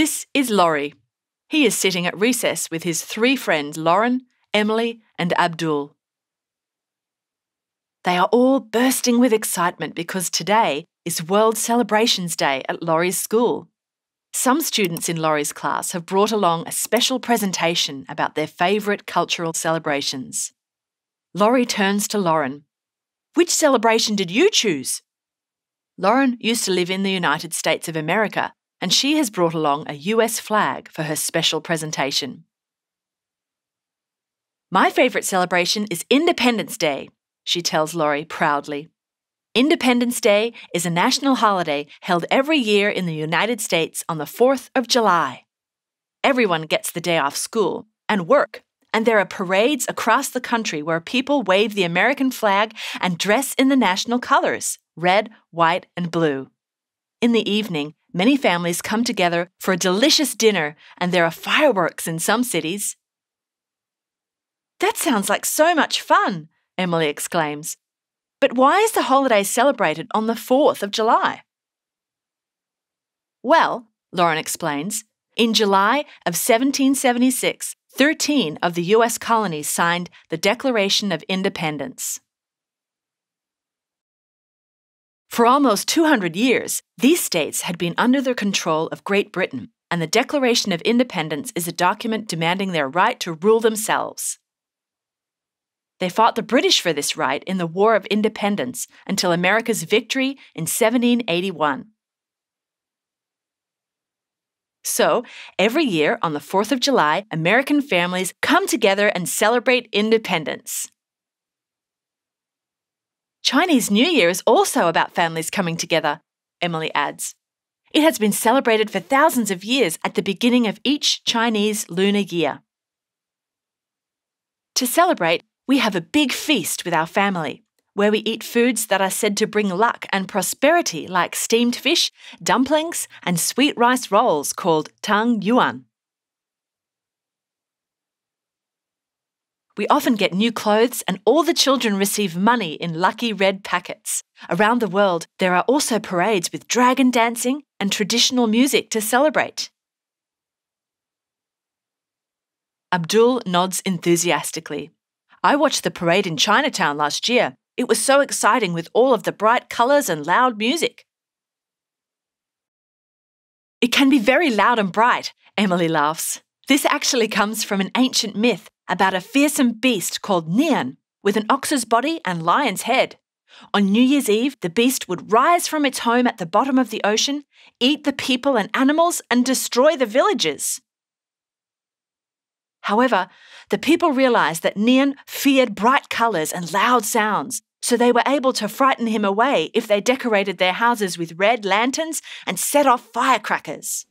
This is Laurie. He is sitting at recess with his three friends Lauren, Emily and Abdul. They are all bursting with excitement because today is World Celebrations Day at Laurie's school. Some students in Laurie's class have brought along a special presentation about their favourite cultural celebrations. Laurie turns to Lauren. "Which celebration did you choose?" Lauren used to live in the United States of America, and she has brought along a US flag for her special presentation. "My favourite celebration is Independence Day," she tells Laurie proudly. Independence Day is a national holiday held every year in the United States on the 4th of July. Everyone gets the day off school and work, and there are parades across the country where people wave the American flag and dress in the national colours, red, white and blue. In the evening, many families come together for a delicious dinner, and there are fireworks in some cities. "That sounds like so much fun," Emily exclaims. "But why is the holiday celebrated on the 4th of July?" "Well," Lauren explains, "in July of 1776, 13 of the US colonies signed the Declaration of Independence. For almost 200 years, these states had been under the control of Great Britain, and the Declaration of Independence is a document demanding their right to rule themselves. They fought the British for this right in the War of Independence until America's victory in 1781. So, every year on the 4th of July, American families come together and celebrate independence. Chinese New Year is also about families coming together," Emily adds. "It has been celebrated for thousands of years at the beginning of each Chinese lunar year. To celebrate, we have a big feast with our family, where we eat foods that are said to bring luck and prosperity like steamed fish, dumplings, and sweet rice rolls called tang yuan. We often get new clothes and all the children receive money in lucky red packets. Around the world, there are also parades with dragon dancing and traditional music to celebrate." Abdul nods enthusiastically. "I watched the parade in Chinatown last year. It was so exciting with all of the bright colours and loud music." "It can be very loud and bright," Emily laughs. "This actually comes from an ancient myth about a fearsome beast called Nian, with an ox's body and lion's head. On New Year's Eve, the beast would rise from its home at the bottom of the ocean, eat the people and animals, and destroy the villages. However, the people realised that Nian feared bright colours and loud sounds, so they were able to frighten him away if they decorated their houses with red lanterns and set off firecrackers.